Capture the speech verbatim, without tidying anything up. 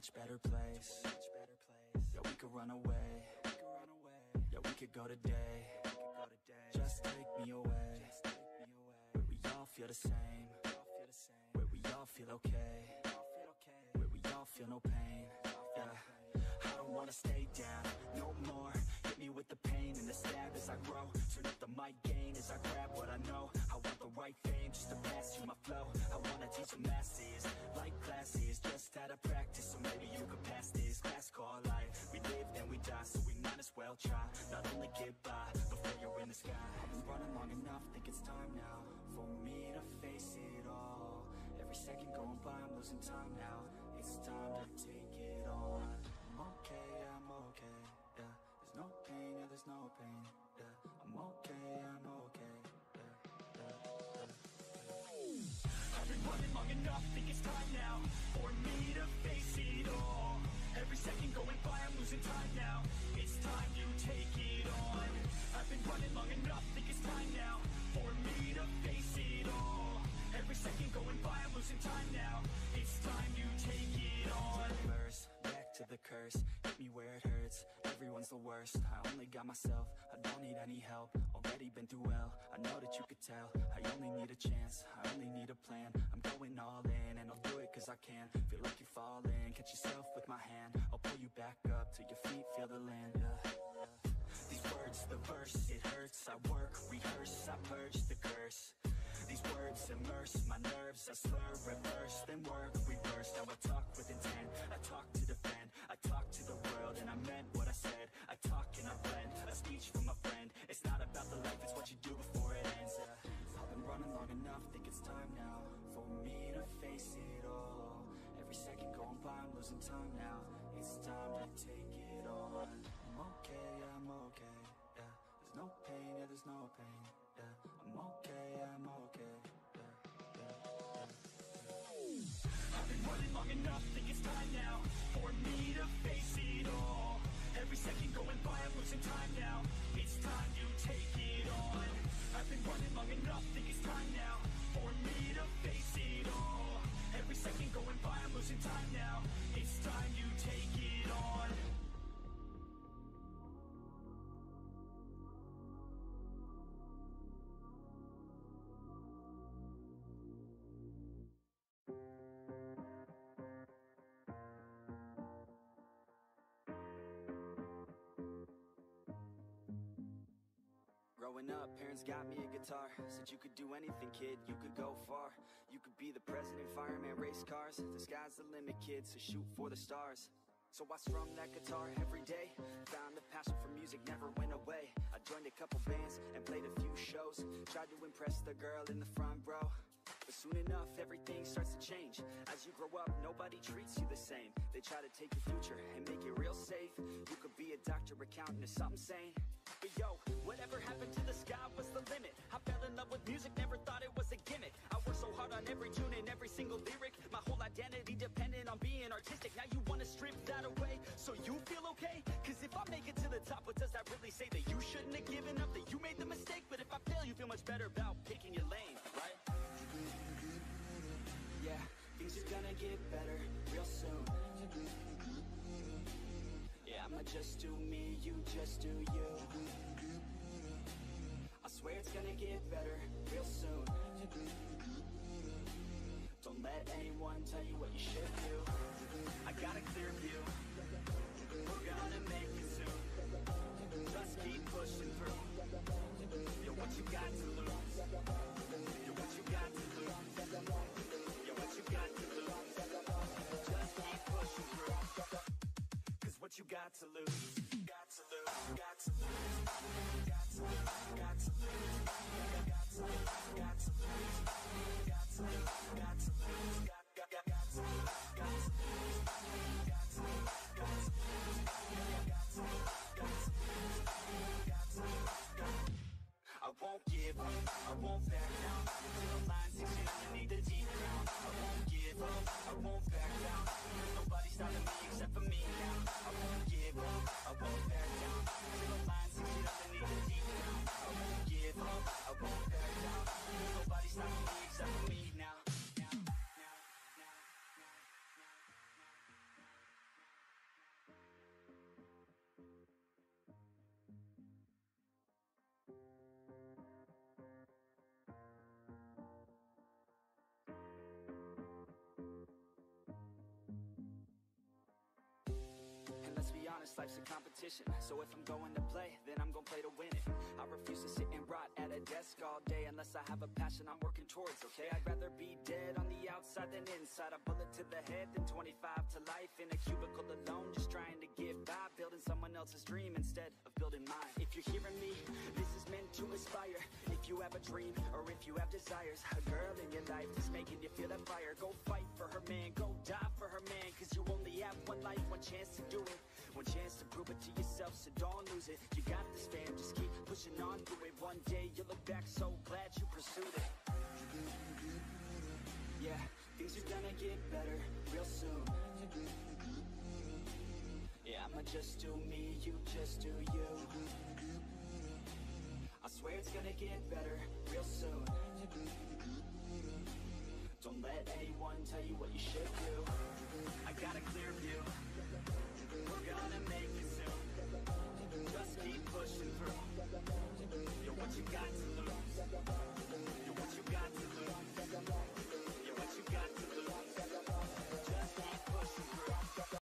much better place. Yeah, we could run away. Yeah, we could go today. Just take me away, where we all feel the same, where we all feel okay, where we all feel no pain. Yeah, I don't wanna stay down no more. Hit me with the pain and the stab as I grow. Turn up the mic gain as I grab what I know. I want the right fame just to pass you my flow. I wanna teach the masses like classes, just out of practice, so maybe you could pass this class called life. We live then we die, so we might as well try. Not only get by before you're in the sky. I've been running long enough, think it's time now for me to face it all. Every second going by, I'm losing time now. It's time to take it on. I'm okay, I'm okay, yeah. There's no pain, yeah, there's no pain, yeah. I'm okay, I'm okay, yeah, yeah, yeah. I've been running long enough, think it's time now for me to face it all. Every second going by, I'm losing time now. It's time you take it on. I've been running long enough, think it's time now for me to face it all. Every second going by, I'm losing time now. It's time you take it on. Reverse, back to the curse. Hit me where it hurts. Everyone's the worst. I only got myself. I don't need any help. Already been through hell. I know that you could tell. I only need a chance. I only need a plan. I'm going all in, and I'll do it cause I can. Feel like you're falling. Catch yourself with my hand. I'll pull you back up till your feet feel the land. Yeah. These words, the verse, it hurts. I work, rehearse, I purge the curse. These words immerse my nerves. I slur, reverse, then work, reverse. Now I talk with intent, I talk to defend. I talk to the world and I meant what I said. I talk and I blend, a speech from a friend. It's not about the life, it's what you do before it ends. uh, I've been running long enough, think it's time now for me to face it all. Every second going by, I'm losing time now. It's time to take it on. I'm okay, I'm okay, yeah. There's no pain, yeah, there's no pain, yeah. I'm okay, I'm okay, yeah, yeah, yeah. I've been running long enough, think it's time now for me to face it all. Every second going by, I'm losing time now. It's time you take it on. I've been running long enough, think it's time now for me to face it all. Every second going by, I'm losing time now. It's time you take it on. Growing up, parents got me a guitar. Said you could do anything, kid, you could go far. You could be the president, fireman, race cars. The sky's the limit, kid, so shoot for the stars. So I strummed that guitar every day. Found a passion for music, never went away. I joined a couple bands and played a few shows. Tried to impress the girl in the front row. But soon enough, everything starts to change. As you grow up, nobody treats you the same. They try to take your future and make it real safe. You could be a doctor, accountant, or something sane. But yo, whatever happened to the sky was the limit. I fell in love with music, never thought it was a gimmick. I worked so hard on every tune and every single lyric. My whole identity depended on being artistic. Now you wanna strip that away so you feel okay? Cause if I make it to the top, what does that really say? That you shouldn't have given up, that you made the mistake? But if I fail, you feel much better about picking your lane, right? Yeah, things are gonna get better real soon. Yeah, I'ma just do me, you just do you. I swear it's gonna get better real soon. Don't let anyone tell you what you should do. I got a clear view, we're gonna make it soon. Just keep pushing through. Yo, what you got to lose? Yo, what you got to lose? Yo, what you got to lose? Just keep pushing through. What you got to lose, got to lose, got to lose, got to lose, got to lose, got to lose, got to lose, got to lose, got to lose, got got got got to lose, got to lose, got to lose, got to lose, got to lose, got to honest, life's a competition. So if I'm going to play, then I'm gonna play to win it. I refuse to sit and rot at a desk all day unless I have a passion I'm working towards, okay? I'd rather be dead on the outside than inside. A bullet to the head than twenty-five to life in a cubicle alone, just trying to get by, building someone else's dream instead of building mine. If you're hearing me, this is meant to inspire. If you have a dream, or if you have desires, a girl in your life that's making you feel that fire, go fight for her, man, go die for her, man. Cause you only have one life, one chance to do it, one chance to prove it to yourself, so don't lose it. You got this, fam, just keep pushing on through it. One day you'll look back so glad you pursued it. Yeah, things are gonna get better real soon. Yeah, I'ma just do me, you just do you. I swear it's gonna get better real soon. Don't let anyone tell you what you should do. I got a clear view,